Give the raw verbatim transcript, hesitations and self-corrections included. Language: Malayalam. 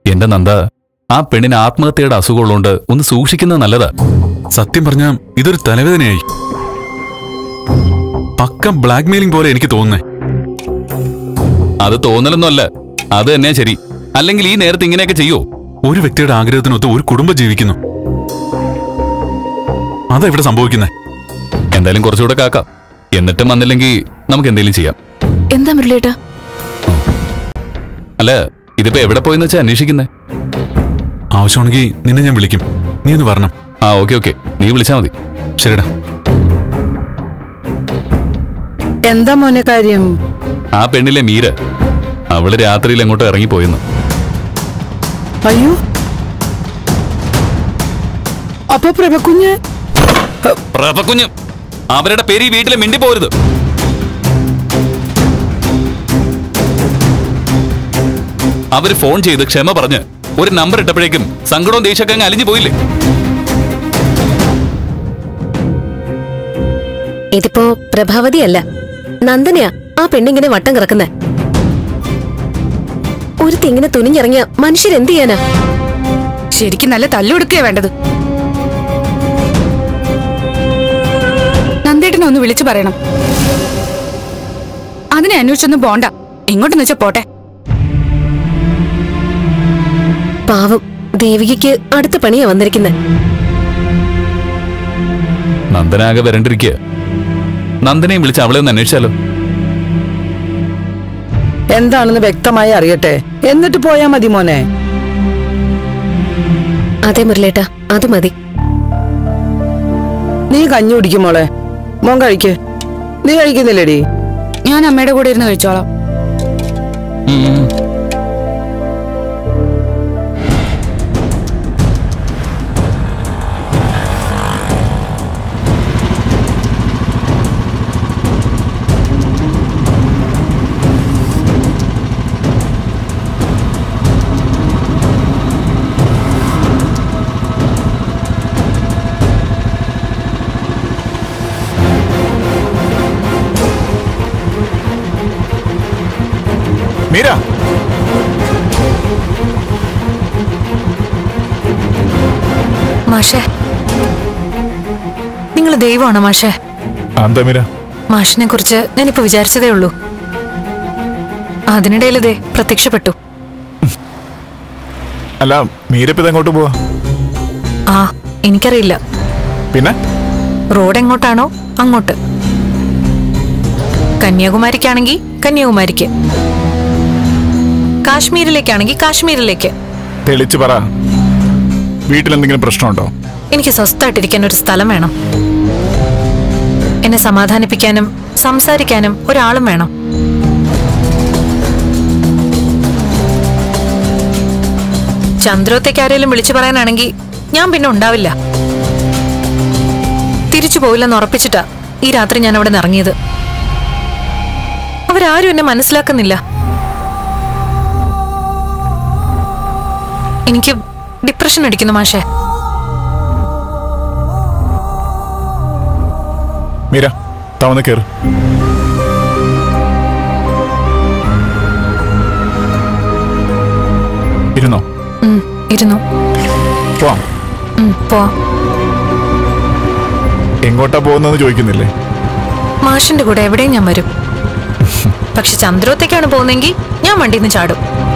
എന്റെ നന്ദ, ആ പെണ്ണിന് ആത്മഹത്യയുടെ അസുഖമുള്ളതുകൊണ്ട് ഒന്ന് സൂക്ഷിക്കുന്നത് നല്ലതാ. സത്യം പറഞ്ഞാ ഇതൊരു തലവേദനയായി. പക്ക ബ്ലാക്ക് മെയിലിംഗ് പോലെ എനിക്ക് തോന്നുന്നേ. അത് തോന്നലൊന്നും അല്ല, അത് തന്നെയാ ശരി. അല്ലെങ്കിൽ ഈ നേരത്തെ ഇങ്ങനെയൊക്കെ ചെയ്യോ? ഒരു വ്യക്തിയുടെ ആഗ്രഹത്തിനൊത്ത് ഒരു കുടുംബം ജീവിക്കുന്നു. അതാ ഇവിടെ സംഭവിക്കുന്നേ. എന്തായാലും കുറച്ചുകൂടെ കാക്കാം. എന്നിട്ടും വന്നില്ലെങ്കിൽ നമുക്ക് എന്തെങ്കിലും ചെയ്യാം. എന്താ മുരളിയേട്ടാ? അല്ല, ഇതിപ്പോ എവിടെ പോയെന്ന് വെച്ചാ അന്വേഷിക്കുന്നേ? ആവശ്യമാണെങ്കിൽ നിന്നെ ഞാൻ വിളിക്കും, നീ ഒന്ന് വരണം. ആ ഓക്കെ ഓക്കെ, നീ വിളിച്ചാ മതി. ശരിടാ. എന്താ മോനെ കാര്യം? ആ പെണ്ണിലെ മീര, അവള് രാത്രിയിൽ എങ്ങോട്ടോ ഇറങ്ങിപ്പോയെന്ന്. അയ്യോ, അപ്പൊ പ്രഭക്കുഞ്ഞ്? പ്രഭക്കുഞ്ഞ് അവരുടെ പേര് ഈ വീട്ടിലെ മിണ്ടി പോരുത്. അവര് ഫോൺ ചെയ്ത് ക്ഷമ പറഞ്ഞ് ഒരു നമ്പർ ഇട്ടപ്പോഴേക്കും സങ്കടവും ദേഷ്യമൊക്കെ അങ്ങ് അലിഞ്ഞു പോയില്ലേ? ഇതിപ്പോ പ്രഭാവതിയല്ല, നന്ദനയാ ആ പെണ്ണിങ്ങനെ വട്ടം കിടക്കുന്നേ. ഒരു തെങ്ങിനെ തുനിഞ്ഞിറങ്ങിയ മനുഷ്യരെന്ത് ചെയ്യാനാ? ശരിക്കും നല്ല തല്ലുകൊടുക്കുകയാ വേണ്ടത്. നന്ദേട്ടനെ ഒന്ന് വിളിച്ചു പറയണം. അതിനെ അന്വേഷിച്ചൊന്നും പോണ്ട, എങ്ങോട്ടെന്ന് വെച്ചാ പോട്ടെ. പാവം ദേവികയ്ക്ക് അടുത്ത പണിയാ വന്നിരിക്കുന്നത്. നന്ദനാകെ വരണ്ടിരിക്കുക. നന്ദനെയും വിളിച്ച് അവളെ ഒന്ന് അന്വേഷിച്ചാലോ? എന്താണെന്ന് വ്യക്തമായി അറിയട്ടെ, എന്നിട്ട് പോയാ മതി മോനെ. അതെ മുരളേട്ടാ, അത് മതി. നീ കഞ്ഞി കുടിക്കും മോളെ. മോൻ കഴിക്ക്. നീ കഴിക്കുന്നില്ലേടി? ഞാൻ അമ്മയുടെ കൂടെ ഇരുന്ന് കഴിച്ചോളാം. മീര, മാഷേ, നിങ്ങൾ ദൈവമാണോ മാഷേ? എന്താ മീര? മാഷിനെ കുറിച്ച് ഞാനിപ്പോ വിചാരിച്ചതേ ഉള്ളൂ. അതിനിടയിൽ ഇതേ പ്രത്യക്ഷപ്പെട്ടു. അല്ല, മീരപ്പിത് എങ്ങോട്ട് പോവാ? ആ എനിക്കറിയില്ല. പിന്നെ റോഡ് എങ്ങോട്ടാണോ അങ്ങോട്ട്. കന്യാകുമാരിക്കാണെങ്കിൽ കന്യാകുമാരിക്ക്, കാശ്മീരിലേക്കാണെങ്കിൽ കാശ്മീരിലേക്ക്. തെളിച്ചു പറ, വീട്ടിലെന്തെങ്കിലും പ്രശ്നമുണ്ടോ? എനിക്ക് സ്വസ്ഥമായിട്ടിരിക്കാൻ ഒരു സ്ഥലം വേണം. എന്നെ സമാധാനിപ്പിക്കാനും സംസാരിക്കാനും ഒരാളും വേണം. ചന്ദ്രോത്തേക്ക് ആരെങ്കിലും വിളിച്ചു പറയാനാണെങ്കിൽ ഞാൻ പിന്നെ ഉണ്ടാവില്ല. തിരിച്ചു പോവില്ലെന്ന് ഉറപ്പിച്ചിട്ടാ ഈ രാത്രി ഞാൻ അവിടെ നിന്ന് ഇറങ്ങിയത്. അവരാരും എന്നെ മനസ്സിലാക്കുന്നില്ല. എനിക്ക് ഡിപ്രഷൻ അടിക്കുന്നു മാഷേ. മീര, തവണ കേറ്. ഇരുന്നോ? ഇരുന്നു. പോവാം. പോവാം. എങ്ങോട്ടാ പോകുന്നതെന്ന് ചോദിക്കുന്നില്ലേ? മാഷിന്റെ കൂടെ എവിടെയും ഞാൻ വരും. പക്ഷെ ചന്ദ്രോത്തേക്കാണ് പോകുന്നെങ്കിൽ ഞാൻ വണ്ടിയിൽ നിന്ന് ചാടും.